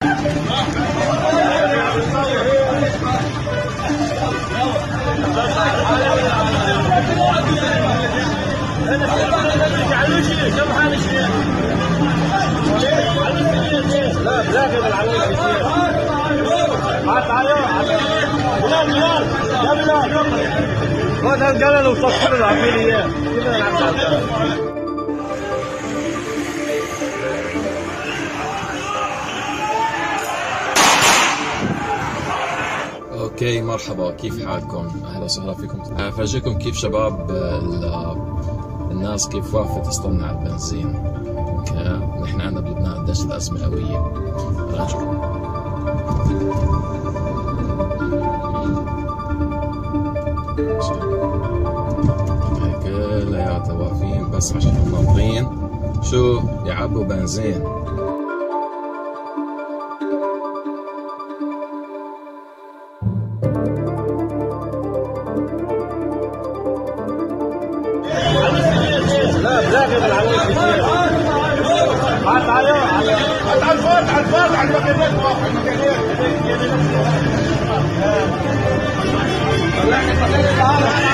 اوكي، مرحبا، كيف حالكم؟ اهلا وسهلا فيكم. افرجيكم كيف شباب الناس كيف واقفه تستنى على البنزين. نحن عندنا بلبنان قديش الازمه قويه. راجعوا كلياتها واقفين بس عشان ناطرين شو يعبوا بنزين. على